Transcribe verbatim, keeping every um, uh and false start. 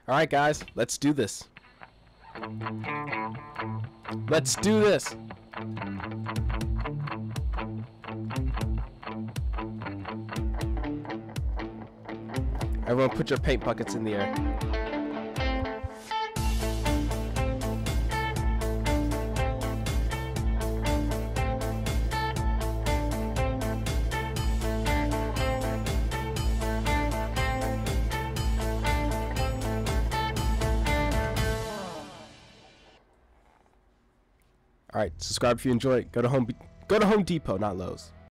All right, guys, let's do this. Let's do this. Everyone put your paint buckets in the air. All right, subscribe if you enjoy it. Go to Home, go to Home Depot, not Lowe's.